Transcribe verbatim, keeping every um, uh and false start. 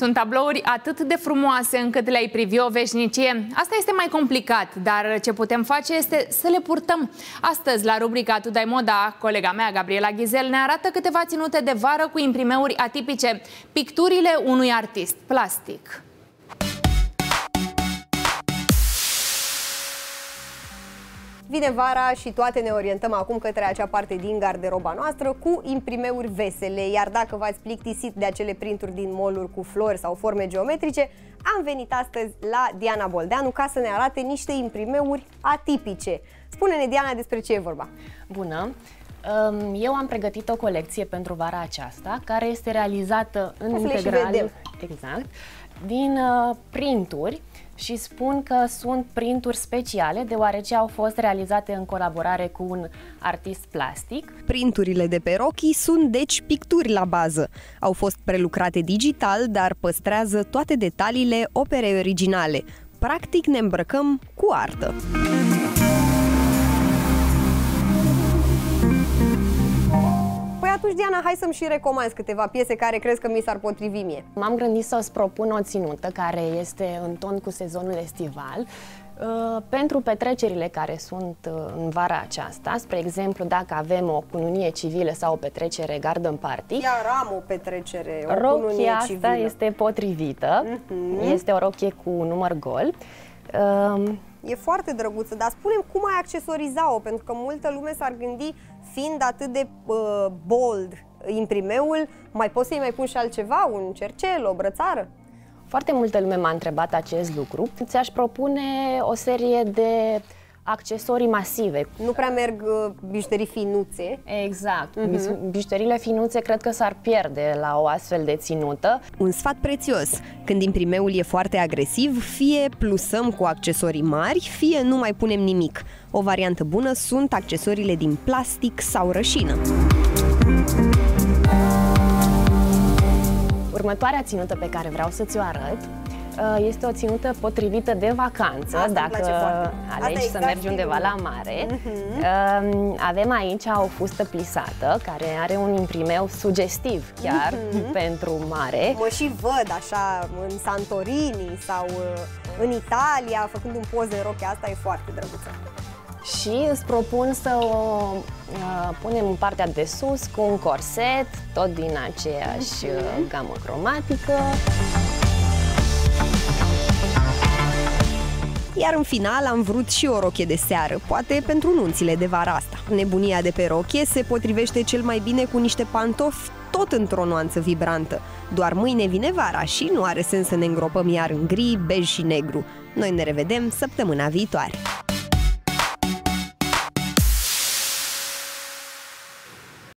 Sunt tablouri atât de frumoase încât le-ai privi o veșnicie. Asta este mai complicat, dar ce putem face este să le purtăm. Astăzi, la rubrica Tu dai moda, colega mea, Gabriela Ghizel, ne arată câteva ținute de vară cu imprimeuri atipice, picturile unui artist plastic. Vine vara și toate ne orientăm acum către acea parte din garderoba noastră cu imprimeuri vesele, iar dacă v-ați plictisit de acele printuri din mall-uri cu flori sau forme geometrice, am venit astăzi la Diana Boldeanu ca să ne arate niște imprimeuri atipice. Spune-ne, Diana, despre ce e vorba. Bună! Eu am pregătit o colecție pentru vara aceasta, care este realizată în integral, exact, din printuri. Și spun că sunt printuri speciale, deoarece au fost realizate în colaborare cu un artist plastic. Printurile de pe rochii sunt deci picturi la bază. Au fost prelucrate digital, dar păstrează toate detaliile operei originale. Practic ne îmbrăcăm cu artă. Atunci, Diana, hai să-mi și recomanzi câteva piese care crezi că mi s-ar potrivi mie. M-am gândit să-ți propun o ținută care este în ton cu sezonul estival, uh, pentru petrecerile care sunt uh, în vara aceasta. Spre exemplu, dacă avem o cununie civilă sau o petrecere garden party. Chiar am o petrecere, o rochia cununie asta civilă. este potrivită. Uh-huh. Este o rochie cu număr gol. Uh, E foarte drăguță, dar spune-mi cum ai accesoriza-o, pentru că multă lume s-ar gândi, fiind atât de uh, bold imprimeul, mai poți să-i mai pun și altceva, un cercel, o brățară? Foarte multă lume m-a întrebat acest lucru. Ți-aș propune o serie de accesorii masive. Nu prea merg uh, bijuterii finuțe. Exact. Uh-huh. Bijuteriile finuțe cred că s-ar pierde la o astfel de ținută. Un sfat prețios. Când imprimeul e foarte agresiv, fie plusăm cu accesorii mari, fie nu mai punem nimic. O variantă bună sunt accesoriile din plastic sau rășină. Următoarea ținută pe care vreau să ți-o arăt este o ținută potrivită de vacanță. Asta dacă alegi să exact mergi undeva la mare. Uh-huh. Avem aici o fustă plisată care are un imprimeu sugestiv chiar uh-huh. pentru mare. Mă și văd așa în Santorini sau în Italia făcând un poz în rochia asta, e foarte drăguță. Și îți propun să o uh, punem în partea de sus cu un corset, tot din aceeași uh-huh. gamă cromatică. Iar în final am vrut și o rochie de seară, poate pentru nunțile de vara asta. Nebunia de pe rochie se potrivește cel mai bine cu niște pantofi tot într-o nuanță vibrantă. Doar mâine vine vara și nu are sens să ne îngropăm iar în gri, bej și negru. Noi ne revedem săptămâna viitoare!